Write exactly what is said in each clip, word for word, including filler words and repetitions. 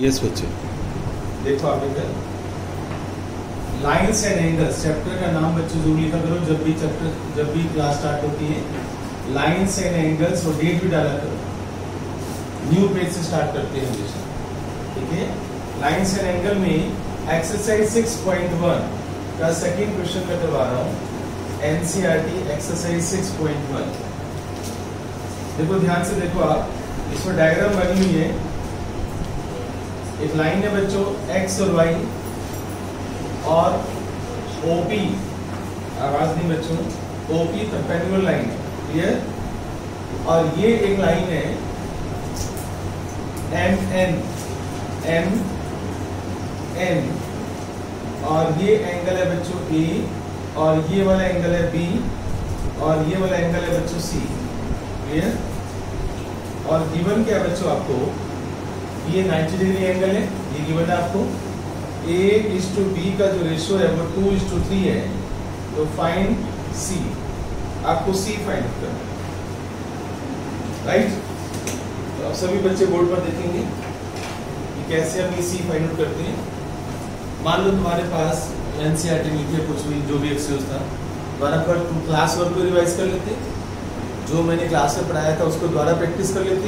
Yes बच्चे, देखो आप इधर लाइंस एंड एंगल्स, चैप्टर का नाम बच्चों जरूर लिखा करो जब भी चैप्टर जब भी क्लास स्टार्ट होती है। लाइंस एंड एंगल्स और डेट भी डाला करो, न्यू पेज से स्टार्ट करते हैं हमेशा, ठीक है। लाइंस एंड एंगल में एक्सरसाइज सिक्स पॉइंट वन का सेकंड क्वेश्चन मैं करवा रहा हूँ, NCERT exercise six point one. देखो ध्यान से देखो आप, इसमें डायग्राम बनी हुई है, एक लाइन है बच्चों एक्स और वाई और ओपी, आवाज नहीं बच्चों, ओपी परपेंडिकुलर लाइन है, क्लियर। और ये एक लाइन है एम एन एम एन, और ये एंगल है बच्चों ए, और ये वाला एंगल है बी, और ये वाला एंगल है बच्चों सी, क्लियर। और गिवन क्या है बच्चों आपको, ये नाइंटी डिग्री एंगल है, ये गिवन है आपको। ए इज टू बी का जो रेशियो है वो टू इज टू थ्री है, तो फाइंड सी, आपको सी फाइंड करना है, राइट। तो आप सभी बच्चे बोर्ड पर देखेंगे कि कैसे हम ये सी फाइंड आउट करते हैं। मान लो तुम्हारे पास एनसीईआरटी में थे कुछ भी, जो भी एक्सरसाइज था, दोबारा पर तुम क्लास वर्क को रिवाइज कर लेते, जो मैंने क्लास में पढ़ाया था उसको दोबारा प्रैक्टिस कर लेते।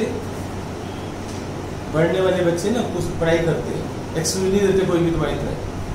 पढ़ने वाले बच्चे ना कुछ पढ़ाई करते हैं, एक्सक्यूज नहीं देते कोई भी तुम्हारी तरह।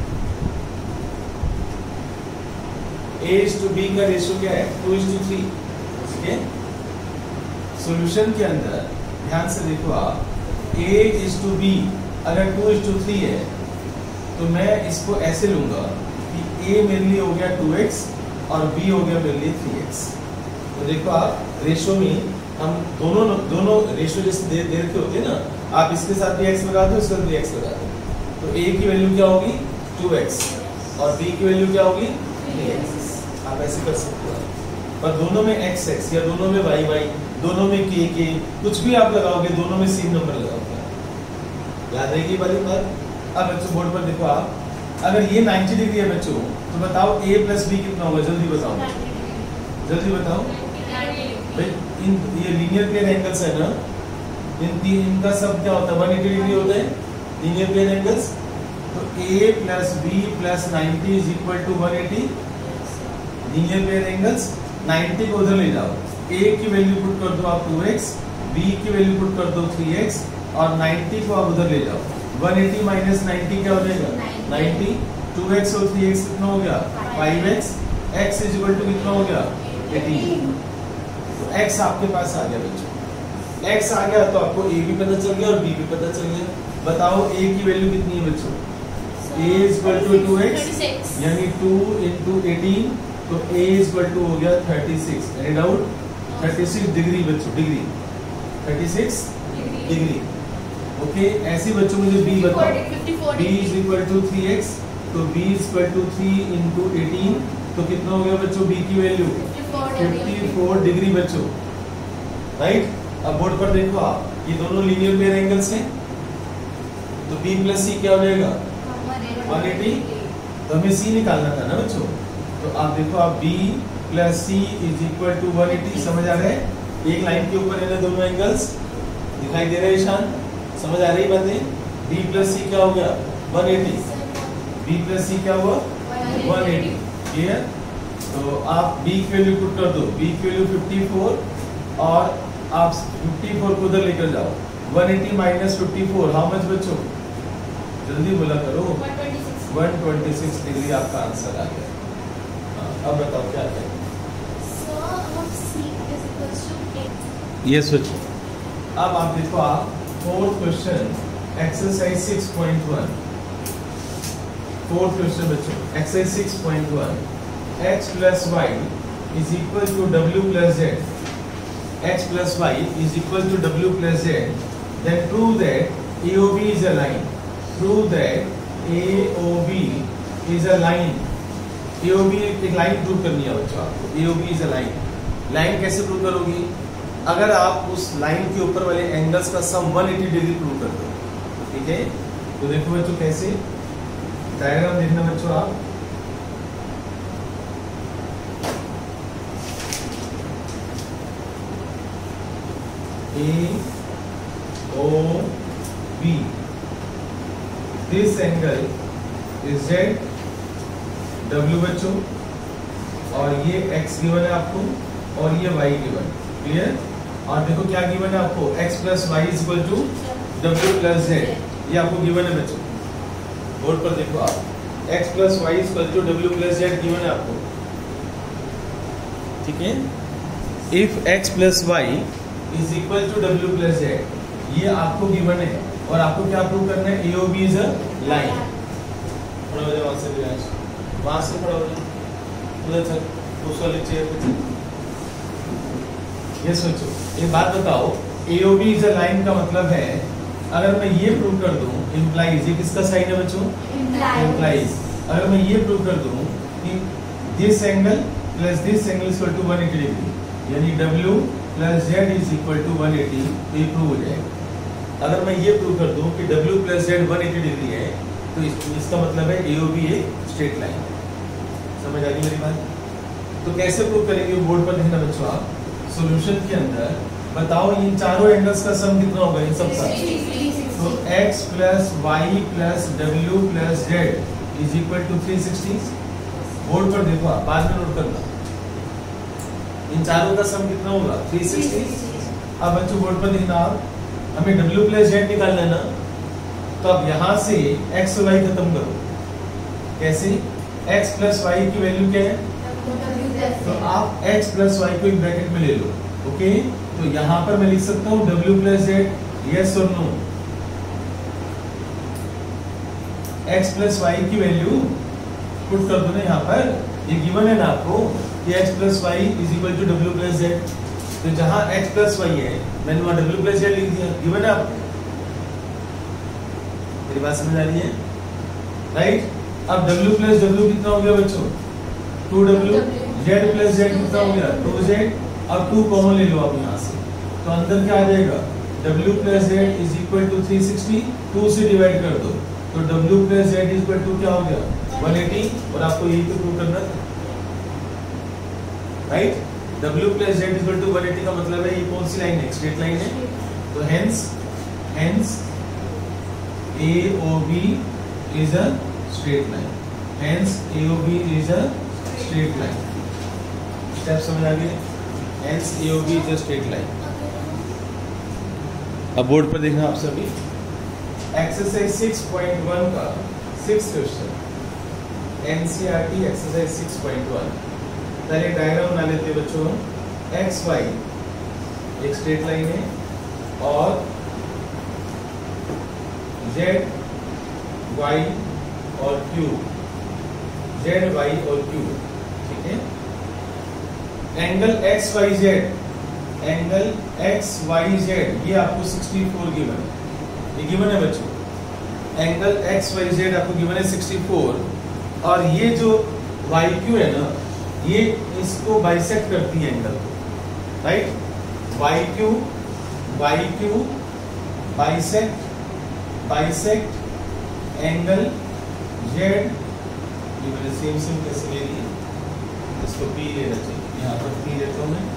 ए इज टू बी का रेशियो क्या है, टू इज टू थ्री, ठीक है। सॉल्यूशन के अंदर ध्यान से देखो आप, ए इज टू बी अगर टू इज टू थ्री है तो मैं इसको ऐसे लूंगा कि ए मेरे लिए हो गया टू एक्स और बी हो गया मेरे लिए थ्री एक्स। तो देखो आप रेशियो में हम दोनों दोनों रेशियो जैसे दे, दे रखे होते हैं ना, आप इसके साथ भी एक्स लगा दो, इसके साथ भी एक्स लगा दो, तो ए की वैल्यू क्या होगी टू एक्स और बी की वैल्यू क्या होगी थ्री एक्स। आप ऐसे कर सकते हो, पर दोनों में एक्स एक्स या दोनों में वाई वाई, दोनों में के के, कुछ भी आप लगाओगे, दोनों में सेम नंबर लगाओगे, याद रहेगी वाली बात। अब बच्चों बोर्ड पर देखो आप, अगर ये नाइंटी डिग्री है बच्चों, तो बताओ ए प्लस बी कितना होगा, जल्दी बताओ, जल्दी बताओ भाई। इन ये लीनियर प्लेन एंगल्स है ना, इन तीन इनका सब क्या होता है वन एटी डिग्री होता है लीनियर प्लेन एंगल्स। तो a plus b plus ninety is equal to one eighty linear plane angles. Ninety को उधर ले जाओ, a की वैल्यू पुट कर दो आप टू एक्स, b की वैल्यू पुट कर दो थ्री एक्स और नाइंटी को आप उधर ले जाओ। वन एटी माइनस नाइंटी क्या हो जाएगा नाइंटी, टू एक्स और थ्री एक्स कितना हो गया five x, x is equal to कितना हो गया एटीन। तो x आपके पास आ गया बच्चों, x आ गया तो आपको a भी पता चल गया और b भी पता चल गया। बताओ a की वैल्यू कितनी है बच्चों, a is equal to two x यानी टू इनटू एटीन, तो a इज इक्वल टू हो गया thirty six. Any doubt, thirty six degree बच्चों, degree thirty six degree, okay. ऐसे बच्चों मुझे b बताओ, b is equal to three x, तो b is equal to three into eighteen, तो कितना हो गया बच्चों b की वैल्यू फिफ्टी फोर डिग्री बच्चों, राइट। अब बोर्ड पर देखो आप, ये दोनों लीनियर प्लेन एंगल्स हैं, तो b प्लस सी क्या हो जाएगा वन एटी, तो हमें c निकालना था ना बच्चों। तो आप देखो आप b plus c is equal to one eighty, समझ आ रहा है। एक लाइन के ऊपर है दोनों एंगल्स, दिखाई दे रहे हैं ईशान, समझ आ रही बातें। b प्लस सी क्या हो गया वन एटी, b प्लस सी क्या हुआ वन एटी, क्लियर। तो आप b की वैल्यू पुट कर दो, b की वैल्यू फिफ्टी फोर और आप फिफ्टी फोर को उधर लेकर जाओ, one eighty minus fifty four how much बच्चों, जल्दी बोला करो, वन ट्वेंटी सिक्स डिग्री आपका आंसर आ गया। अब बताओ क्या है। यस बच्चों, अब आप देखो आप fourth question exercise six point one, fourth question बच्चों exercise six point one, x plus y is equal to w plus z, x plus y is equal to w plus z, then prove that A O B is a line, prove that A O B is a line, A O B एक line prove करनी है बच्चों आपको, A O B is a line। Line कैसे prove करोगी, अगर आप उस लाइन के ऊपर वाले एंगल्स का sum one eighty degree prove कर दो, ठीक है। तो देखो बच्चों कैसे, डायग्राम देखना बच्चों आप, A O B this angle is z, डब्ल्यू बच्चों, और ये x गिवन है आपको और ये y गिवन, क्लियर। और देखो क्या गिवन है आपको, x plus y is equal to डब्ल्यू प्लस जेड, ये आपको गिवन है बच्चों। बोर्ड पर देखो आप, x plus y is equal to डब्ल्यू प्लस जेड गिवन है आपको, ठीक है। If x plus y is equal to डब्ल्यू प्लस जेड, ये आपको गिवन है और आपको क्या प्रूव करना है, A O B is a line. खड़ा हो जाओ वहां से, विराज वहां से खड़ा हो जाओ, उधर चल उस वाले चेयर पे चल। ये सोचो, एक बात बताओ, A O B is a line का मतलब है, अगर मैं ये प्रूव कर दूं, इंप्लाइज, ये किसका साइन है बच्चों, इंप्लाइज। अगर मैं ये प्रूव कर दूं कि this angle plus this angle is equal to one eighty degree, यानी W plus z is equal to one eighty, तो ये प्रूव हो जाएगा। अगर मैं ये प्रूव कर दूं कि W plus z one eighty degree है, तो इस, इसका मतलब है A O B एक स्ट्रेट लाइन। समझ आ गई मेरी बात? तो कैसे प्रूव करेंगे, बोर्ड पर देखना बच्चों आप। सॉल्यूशन के अंदर बताओ इन चारों एंगल्स का सम कितना होगा इन सब का, तो x प्लस वाई प्लस डब्ल्यू plus z is equal to three sixty. Board पर देखो आप, बाद में नोट करना, इन चारों का सम कितना होगा, थ्री सिक्सटी। अब बच्चों बोर्ड पर देखना आप, हमें w प्लस जेड निकालना है ना, तो अब यहाँ से x और y खत्म करो। कैसे, x प्लस वाई की वैल्यू क्या है, तो आप x प्लस वाई को एक ब्रैकेट में ले लो, ओके। तो यहाँ पर मैं लिख सकता हूँ w प्लस जेड, यस और नो। x प्लस वाई की वैल्यू पुट कर दो ना यहाँ पर, ये गिवन है ना आपको कि x plus y is equal to डब्ल्यू प्लस जेड। तो जहाँ x प्लस वाई है, मैंने वहाँ w प्लस जेड लिख दिया, गिवन है आपको। मेरी बात समझ आ रही है, राइट। अब w प्लस डब्ल्यू कितना हो गया बच्चों, टू डब्ल्यू, जेड प्लस जेड कितना हो गया, टू जेड। अब टू कॉमन ले लो आप यहाँ से, तो अंदर क्या आ जाएगा, w plus z is equal to three sixty, two से डिवाइड कर दो, तो w plus z is equal to क्या हो गया, वन एटी। और आपको यही तो प्रूव करना था, right. w plus z is equal to one eighty का मतलब है ये कौन सी लाइन है, स्ट्रेट लाइन है। तो hence hence A O B is a straight line. Hence A O B is a straight line. Step समझ आ गए, hence A O B is a straight line. अब बोर्ड पर देखना आप सभी, एक्सरसाइज सिक्स पॉइंट वन का six question, N C E R T exercise six point one. पहले डायग्राम बना लेते बच्चों, एक्स वाई एक स्ट्रेट लाइन है और जेड वाई और क्यू, जेड वाई और क्यू, ठीक है। Angle X Y Z, angle X Y Z ये आपको सिक्सटी फोर गिवन है, ये गिवन है बच्चों। एंगल एक्स वाई जेड आपको गिवन है सिक्सटी फोर, और ये जो वाई क्यू है ना, ये इसको बाइसेक्ट करती है एंगल को, right. Y Q Y Q bisect bisect angle Z, ये मैंने सेम सेम कैसे ले ली, इसको पी लेना चाहिए, यहाँ पर पी लेता हूँ मैं।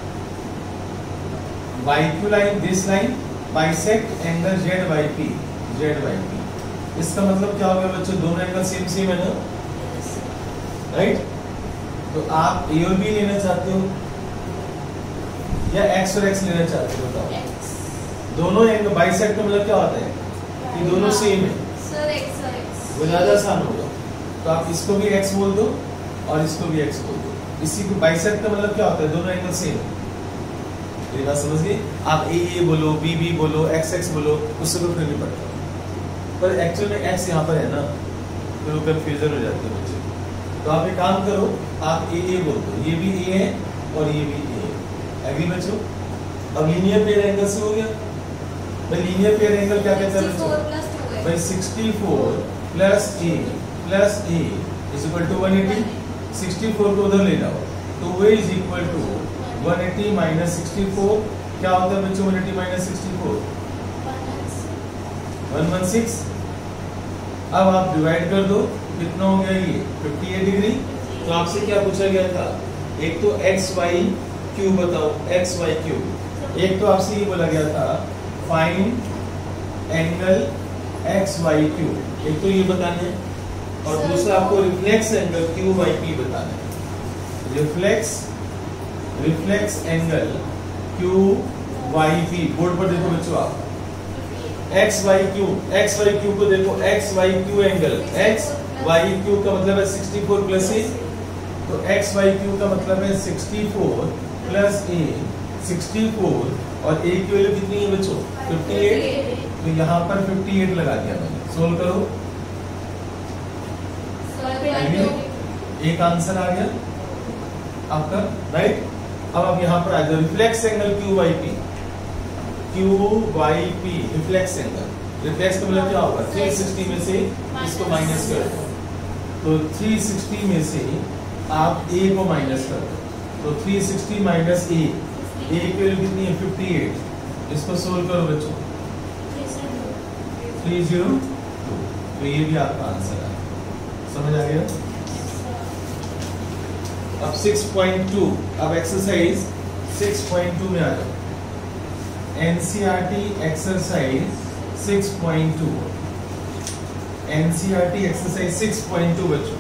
Y Q line, this line bisect angle Z Y P, Z Y P. इसका मतलब क्या हो गया बच्चों, दोनों एंगल सेम सेम है ना, राइट। तो आप ए और बी लेना चाहते हो या एक्स और एक्स लेना चाहते हो, बताओ। दोनों एंगल बाइसेक्ट का मतलब क्या होता है कि दोनों सेम है, सर एक्स और एक्स, वो ज्यादा आसान होगा। तो आप इसको भी x बोल दो और इसको भी x बोल दो, इसी को बाइसेक्ट का मतलब क्या होता है, दोनों एंगल सेम है। ये बात समझ गए आप, ए ए बोलो, बी बी बोलो, एक्स एक्स बोलो, उससे कोई फर्क नहीं पड़ता, पर एक्चुअल में x यहाँ पर है ना, तो वो कंफ्यूजन हो जाते हैं बच्चे। तो आप एक काम करो, आप ए ए बोल दो, ये भी ए है और ये भी ए है, एग्री बच्चों। अब लीनियर पेयर एंगल से हो गया भाई, लीनियर पेयर एंगल क्या कहता है बच्चों भाई, sixty four plus a plus a is equal to one eighty. Sixty four को उधर ले जाओ, तो वो is equal to one eighty minus sixty four, क्या होता है बच्चों one eighty minus sixty four, one sixteen. अब आप डिवाइड कर दो, कितना हो गया ये फिफ्टी एट डिग्री। तो आपसे क्या पूछा गया था, एक तो एक्स वाई क्यू बताओ, एक्स वाई क्यू। एक तो आपसे ये बोला गया था find angle X Y Q, एक तो ये बताना है और दूसरा आपको reflex angle Q Y P बताना है। Reflex reflex angle Q Y P, board पर देखो बच्चों आप X Y Q, X Y Q को देखो, X Y Q angle, X Y Q का मतलब है सिक्सटी फोर प्लस ए, तो एक्स वाई क्यू का मतलब है sixty four plus a, sixty four और ए की वैल्यू कितनी है बच्चों फिफ्टी एट, तो यहाँ पर फिफ्टी एट लगा दिया मैंने। सोल्व करो, एक आंसर आ गया आपका, राइट। अब आप यहाँ पर आ जाओ, reflex angle Q Y P, Q Y P reflex angle, reflex का मतलब क्या होगा, थ्री सिक्सटी में से इसको माइनस कर दो, तो थ्री सिक्सटी में से आप ए को माइनस कर दो, तो three sixty minus a, a की वैल्यू कितनी है फिफ्टी एट, इसको सोल्व करो बच्चों, थ्री जीरो टू, तो ये भी आपका आंसर है। समझ आ गया। अब सिक्स पॉइंट टू, अब एक्सरसाइज सिक्स पॉइंट टू में आ जाओ। NCERT exercise six point two, NCERT exercise six point two बच्चों,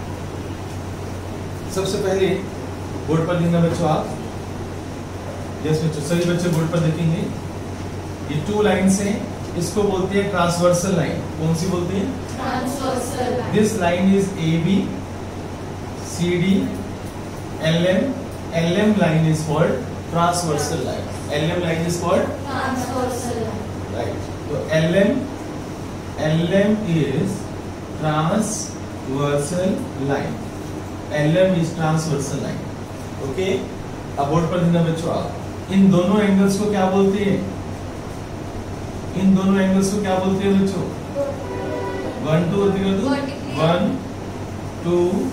सबसे पहले बोर्ड पर लिखना बच्चों आप, यस बच्चों सभी बच्चे बोर्ड पर देखेंगे। ये टू लाइन्स हैं, इसको बोलते हैं ट्रांसवर्सल लाइन। कौन सी बोलते हैं, transversal line. This line is A B C D L M, L M line is called transversal line, L M line is called transversal line, right. तो L M L M is transversal line, L M is transversal line, okay. अब board पर लिखना बच्चों आप, इन दोनों angles को क्या बोलते हैं, इन दोनों एंगल्स को क्या बोलते हैं बच्चों, one two one two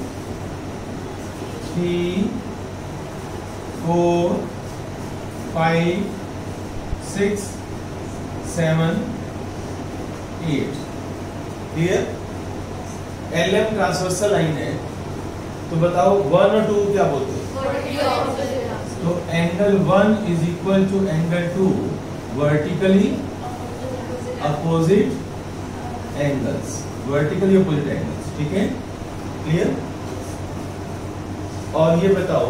three four five six seven eight, clear. L M transversal line है, तो बताओ वन और टू क्या बोलते हैं, तो angle one is equal to angle two vertically opposite angles, vertically opposite angles, ठीक है, क्लियर। और ये बताओ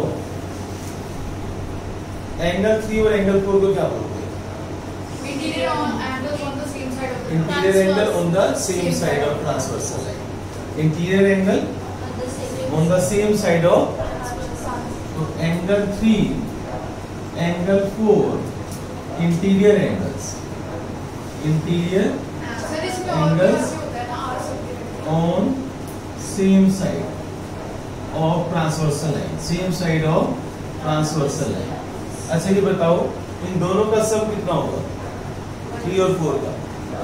एंगल थ्री और एंगल फोर को क्या बोलते हैं, interior angle on the same side of interior angle on the same side of transversal line, interior angle on the same side of, तो angle three angle four interior angles, interior sir इसमें और भी Angles ऐसे होता है ना, are सब on same side of transversal line, same side of transversal line. अच्छा ये बताओ इन दोनों का सम कितना होगा, थ्री और फोर का,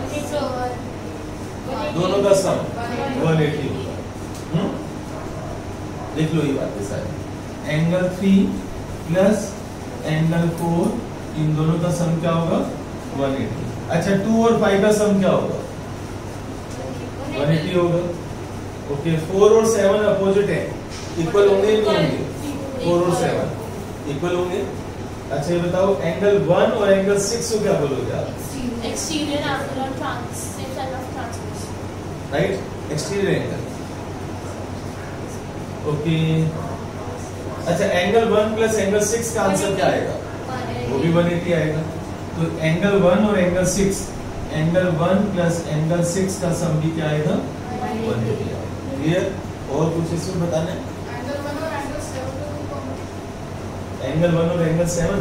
दोनों का सम वन एटी होगा, हम्म लिख लो ये बातें सारी। Angle three plus angle four, इन दोनों का सम क्या होगा वन एटी। अच्छा टू और फाइव का सम क्या होगा, वन एटी होगा, ओके। फोर और सेवन अपोजिट है, इक्वल होंगे नहीं होंगे, फोर और सेवन इक्वल होंगे। अच्छा ये बताओ एंगल वन और एंगल सिक्स को क्या बोलोगे आप, एक्सटीरियर एंगल और trans same side of transversal, right, exterior angle, okay. अच्छा angle one plus angle six का आंसर क्या आएगा, वो भी वन एटी आएगा। तो एंगल वन और angle six, angle one plus angle six का सम भी क्या आएगा वन एटी आएगा, क्लियर। और कुछ इसमें बताना है, एंगल वन और एंगल सेवन को एंगल वन और एंगल सेवन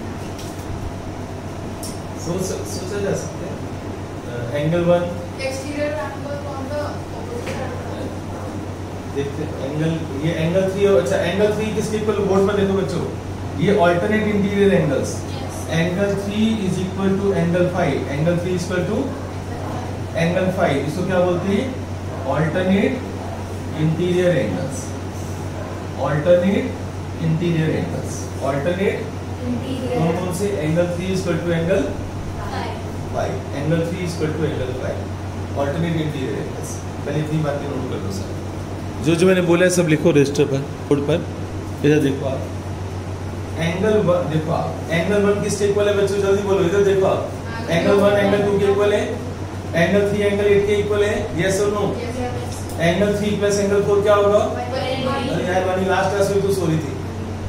सोच सोचा जा सकता है। Angle one exterior angle on the opposite side, देखते हैं एंगल, ये एंगल थ्री और, अच्छा एंगल थ्री किसके इक्वल, बोर्ड पर देखो बच्चों, ये alternate interior angles, angle three is equal to angle five, angle three is equal to angle five, इसको क्या बोलते हैं alternate interior angles, alternate interior angles, alternate कौन कौन से, angle three is equal to angle five, angle three is equal to angle five, alternate interior angles. पहले इतनी बातें नोट कर लो सर, जो जो मैंने बोला है सब लिखो रजिस्टर पर, बोर्ड पर। इधर देखो आप, एंगल वन देखो आप, एंगल वन किसके इक्वल है बच्चों, जल्दी बोलो, इधर देखो आप, एंगल वन एंगल टू के इक्वल है, एंगल थ्री एंगल एट के इक्वल है, यस और no? Angle three plus angle four क्या होगा? अरे यार वाली लास्ट क्लास में तो सो रही थी।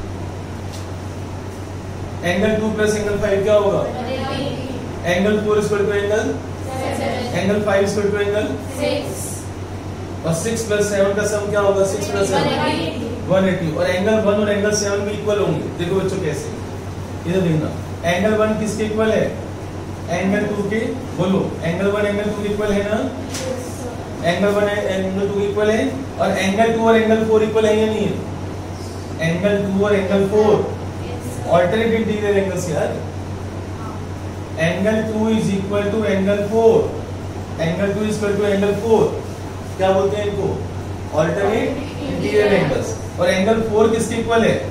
Angle two plus angle five क्या होगा? Angle four equal to angle angle five equal to angle six और सिक्स प्लस सेवन का सम क्या होगा? Six plus seven one eighty. और एंगल वन और एंगल सेवन भी इक्वल होंगे। देखो बच्चों कैसे, इधर देखना, एंगल वन किसके इक्वल है? एंगल टू के। बोलो, एंगल वन एंगल टू के इक्वल है ना? Angle one angle two equal है। और एंगल टू और एंगल फोर इक्वल है या नहीं है? एंगल टू और angle four alternate interior angles यार। Angle two is equal to angle four, angle two is equal to angle four, क्या बोलते हैं इनको? Alternate interior angles. और एंगल फोर किसके इक्वल है?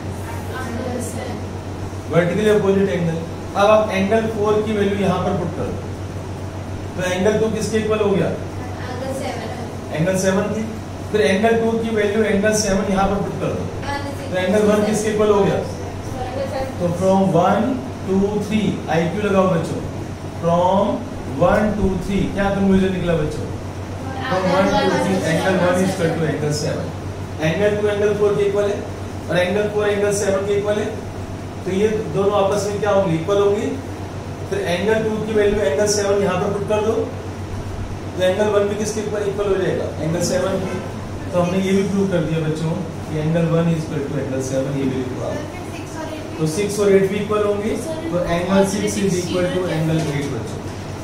Vertically opposite angle. अब आप एंगल फोर की वैल्यू यहाँ पर पुट कर दो, तो एंगल टू किसके इक्वल हो गया? एंगल सेवन की। फिर एंगल टू की वैल्यू एंगल सेवन यहाँ पर पुट कर दो, तो एंगल वन किसके इक्वल हो गया? तो from one two three, I Q लगाओ बच्चों, फ्रॉम वन टू थ्री क्या कंक्लूजन निकला बच्चों? From one two three angle one is equal to angle seven. Angle two angle four के इक्वल है और एंगल फोर एंगल सेवन के equal है, तो ये दोनों आपस में क्या होंगे? इक्वल होंगे। फिर एंगल टू की वैल्यू एंगल सेवन यहाँ पर पुट कर दो, तो एंगल वन भी किसके इक्वल हो जाएगा? एंगल सेवन की। तो हमने ये भी प्रूव कर दिया बच्चों कि angle one is equal to angle seven, ये भी लिखा। तो सिक्स और एट भी इक्वल होंगे, तो angle six is equal to angle eight बच्चों।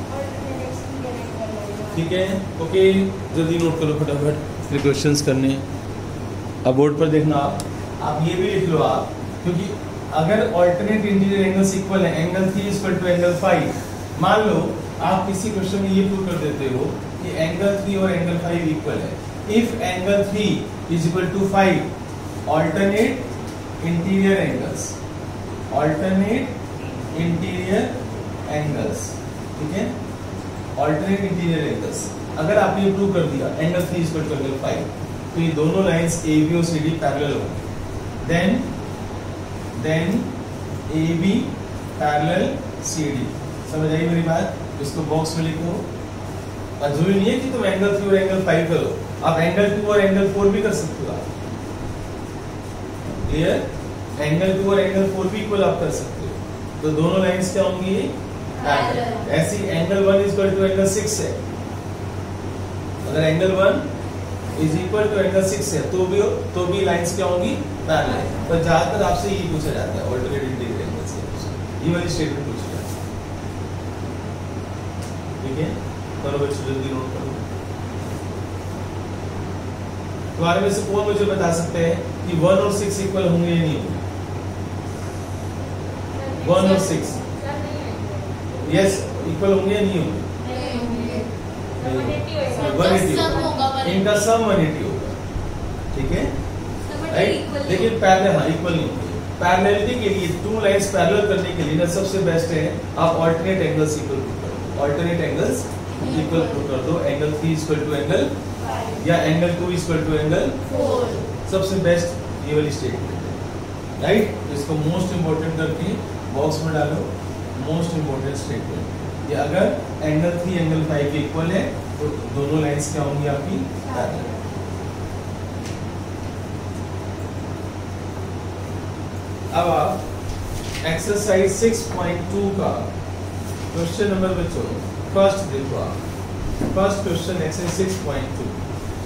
ठीक है, ओके, जल्दी नोट करो फटाफट, फिर क्वेश्चंस करने हैं। अब बोर्ड पर देखना आप आप ये भी लिख लो आप, क्योंकि अगर ऑल्टरनेट इंटीरियर एंगल्स इक्वल है, angle three is equal to angle five, मान लो आप किसी क्वेश्चन में ये प्रूव कर देते हो कि एंगल थ्री और एंगल फाइव इक्वल है। If angle three is equal to five, alternate interior angles, alternate interior angles, ठीक है, ऑल्टरनेट इंटीरियर एंगल्स। अगर आपने ये प्रूव कर दिया angle three is equal to angle five, तो ये दोनों लाइंस ए बी और सी डी पैरेलल होंगे। Then then A B parallel C D. समझ आई मेरी बात? इसको बॉक्स में लिखो। और जरूरी नहीं है कि तुम एंगल थ्री और एंगल फाइव करो, आप एंगल टू और एंगल फोर भी कर सकते हो। आप क्लियर? एंगल टू और एंगल फोर भी इक्वल आप कर सकते हो। तो दोनों लाइंस क्या होंगी? पैरेलल। ऐसी angle one is equal to angle six है, अगर angle one is equal to angle six है तो भी तो भी लाइंस क्या होंगी? पैरेलल। पर ज्यादातर आपसे ये पूछा जाता है ऑल्टरनेट इंटीरियर एंगल्स के, ये वाली स्टेटमेंट पूछी जाती है। ठीक है, करो बच्चों, जल्दी नोट करो। तुम्हारे में से कौन मुझे बता सकते हैं कि वन और सिक्स इक्वल होंगे या नहीं होंगे? वन और सिक्स यस इक्वल होंगे या नहीं होंगे? वन एटी होगा, इनका सम वन एटी होगा। ठीक है, राइट? लेकिन पैरेलल, हाँ, इक्वल नहीं होंगे। पैरेललिटी के लिए, टू लाइंस पैरेलल करने के लिए ना सबसे बेस्ट है आप ऑल्टरनेट एंगल्स इक्वल कर दो। ऑल्टरनेट एंगल्स इक्वल कर दो। Angle three equal to angle या angle two equal to angle four, सबसे बेस्ट ये वाली स्टेटमेंट है, राइट? तो इसको मोस्ट इंपोर्टेंट करके बॉक्स में डालो, मोस्ट इंपोर्टेंट स्टेटमेंट। ये अगर एंगल थ्री एंगल फाइव के इक्वल है तो दोनों लाइंस क्या होंगी आपकी? पैरेलल। अब आप एक्सरसाइज सिक्स पॉइंट टू का क्वेश्चन नंबर बच्चों फर्स्ट देखो। आप first question exercise six point two,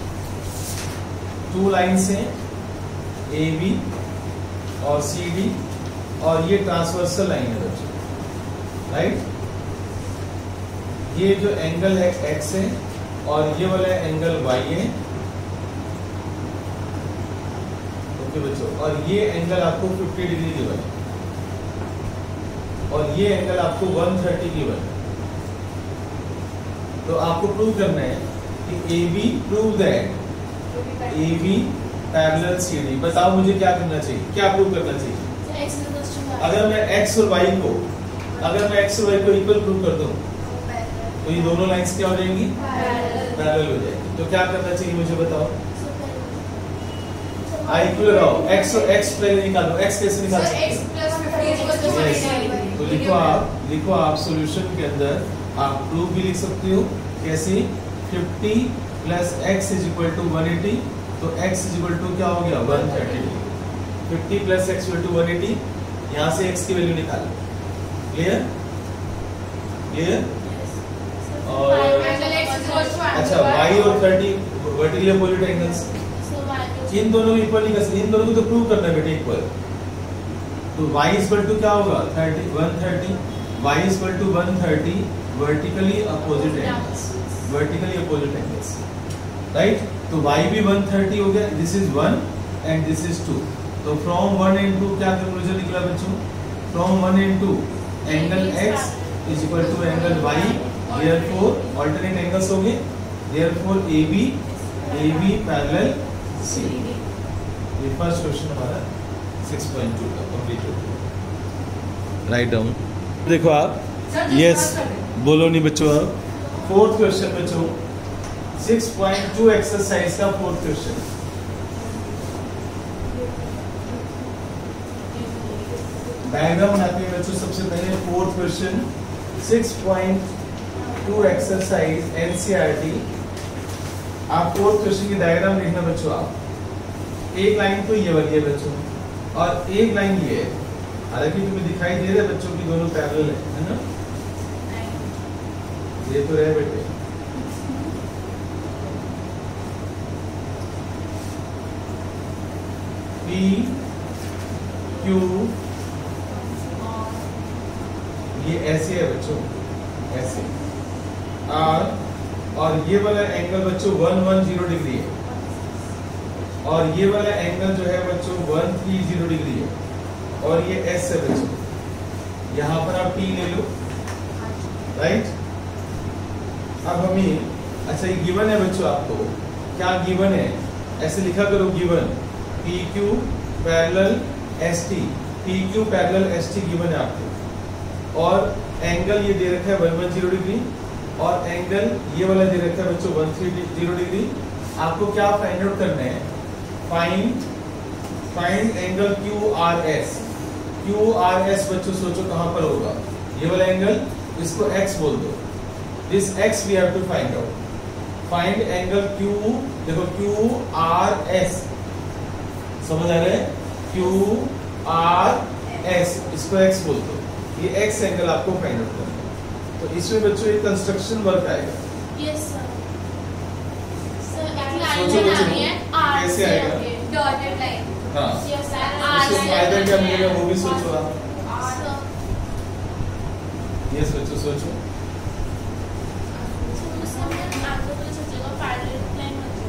two lines हैं ए बी और सी डी, और ये ट्रांसवर्सल लाइन है बच्चों, राइट? ये जो एंगल है एक्स है और ये वाला एंगल वाई है, ओके बच्चों, और ये एंगल आपको फिफ्टी डिग्री गिवन है और ये एंगल आपको वन थर्टी गिवन है। तो आपको प्रूव करना है कि A B prove that A B parallel C D. बताओ मुझे क्या करना चाहिए, क्या प्रूव करना चाहिए? अगर मैं x और y को अगर मैं x और y को इक्वल प्रूव कर दूं तो ये दोनों लाइंस क्या हो जाएंगी? पैरेलल हो जाएंगी। तो क्या करना चाहिए मुझे बताओ? आई इक्वल लगाओ, x और x पहले निकालो। x कैसे निकाल सकते हो? तो लिखो आप लिखो आप सॉल्यूशन के अंदर आप प्रूफ भी लिख सकते हो कैसे? Fifty plus x is equal to one eighty, तो x इज इक्वल टू क्या हो गया? One thirty. Fifty plus x equal to one eighty, यहाँ से x की वैल्यू निकालो। क्लियर? क्लियर? और अच्छा y और थर्टी वर्टिकली अपोजिट एंगल्स, इन दोनों को इक्वल नहीं कर सकते, इन दोनों को तो प्रूव करना है बेटे इक्वल। तो y इक्वल टू क्या होगा? Thirty, one thirty, y equal to one thirty vertically opposite angles, vertically opposite angles, right? तो y भी वन थर्टी हो गया, this is one and this is two. तो फ्रॉम वन एंड टू क्या conclusion निकला बच्चों? From one and two angle x is equal to angle y, therefore alternate angles हो गए, therefore A B A B parallel C। ये first question हमारा six point two का complete हो गया। राइट डाउन देखो आप, यस बोलो नहीं बच्चों। आप फोर्थ क्वेश्चन बच्चों, सिक्स पॉइंट टू एक्सरसाइज का फोर्थ क्वेश्चन। डायग्राम बनाते हैं बच्चों। सबसे पहले fourth question, six point two exercise NCERT. आप फोर्थ क्वेश्चन की डायग्राम लिखना बच्चों। आप एक लाइन तो ये वाली है बच्चों और एक लाइन ये है, हालांकि तुम्हें दिखाई दे रहा है बच्चों की दोनों पैरेलल है, है ना? ये तो रहे बेटे। P Q ये ऐसे है बच्चों, ऐसे। R और ये वाला एंगल बच्चों वन वन जीरो डिग्री है और ये वाला एंगल जो है बच्चों वन थ्री जीरो डिग्री है और ये S है बच्चों। यहाँ पर आप P ले लो, राइट? अब हमें अच्छा ये गिवन है बच्चों, आपको क्या गिवन है? ऐसे लिखा करो given P Q parallel S T, P Q parallel S T given है आपको। और एंगल ये दे रखा है वन वन जीरो डिग्री और एंगल ये वाला दे रखा है बच्चों वन थ्री जीरो डिग्री। आपको क्या फाइंड आउट करना है? Find find angle Q R S। Q R S बच्चों सोचो कहां पर होगा? ये वाला एंगल, इसको x बोल दो। This x we have to find out. Find angle Q, देखो Q R S, समझ आ रहा है? Q R S, इसको x बोल दो। ये x एंगल आपको फाइंड आउट करना है। तो इसमें बच्चों एक कंस्ट्रक्शन वर्क आएगा। Yes sir. सर एक सोचो लाइन बच्चों, बनानी है, आर कैसे से आएगा? आगे डॉटेड लाइन। हाँ, यस सर। आर इससे से फायदा क्या मिलेगा वो भी सोचो आप। सर यस बच्चों सोचो। आपको तो सोचेगा पैरेलल लाइन मत।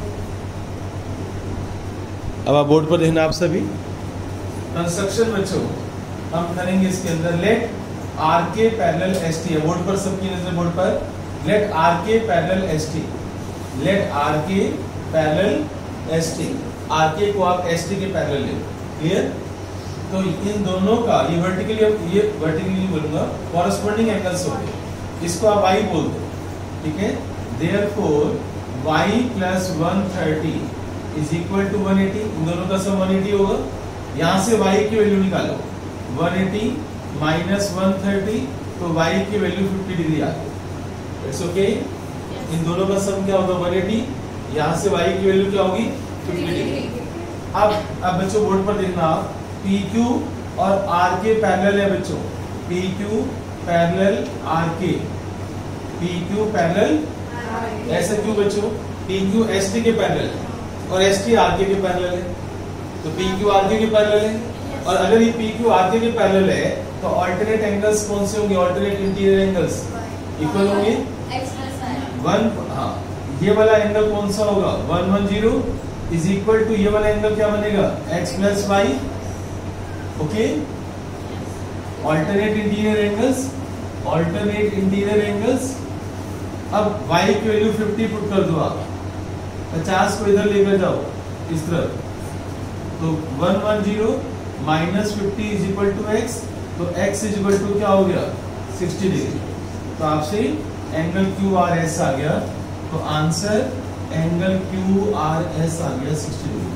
अब आप बोर्ड पर देखना आप सभी। कंस्ट्रक्शन बच्चों हम करेंगे इसके अंदर। Let R K parallel S T है, बोर्ड पर सबकी नजर बोर्ड पर। Let R K parallel S T, let R K parallel S T, R K को आप एस टी के पैरेलल ले। क्लियर? तो इन दोनों का ये वर्टिकली, ये वर्टिकली बोलूंगा, कॉरेस्पॉन्डिंग एंगल्स होंगे। इसको आप y बोल दो, ठीक है? Therefore y plus one thirty is equal to one eighty. इन दोनों का सम वन एटी होगा। यहाँ से y की वैल्यू निकालो, one eighty minus one thirty, तो y की वैल्यू फिफ्टी डिग्री आ गई। It's okay. इन दोनों का सम क्या होगा? One eighty. यहाँ से y की वैल्यू क्या होगी? Fifty degree. अब अब बच्चों बोर्ड पर देखना आप, P Q और R के पैरेलल है बच्चों। P Q पैरेलल R के, P Q पैरेलल, ऐसा क्यों बच्चों? P Q S T के पैरेलल और S T R K के पैरेलल है, तो P Q R K के पैरेलल है। और अगर ये P Q R K के पैरेलल है तो अल्टरनेट एंगल्स कौन से होंगे? अल्टरनेट इंटीरियर एंगल्स इक्वल होंगे वन। हाँ, ये वाला एंगल कौन सा होगा? One one zero is equal to ये वाला एंगल क्या बनेगा? x plus y. Okay, alternate interior angles, alternate interior angles. अब y की वैल्यू फिफ्टी पुट कर दो आप, पचास को इधर लेकर जाओ इस तरफ, तो one one zero minus fifty is equal to x, तो x इज इक्वल टू क्या हो गया? Sixty degree. तो आपसे एंगल क्यू आर एस आ गया, तो answer angle Q R S आ गया सिक्सटी डिग्री।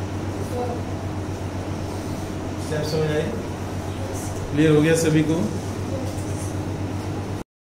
स्टेप समझ आए? क्लियर हो गया सभी को?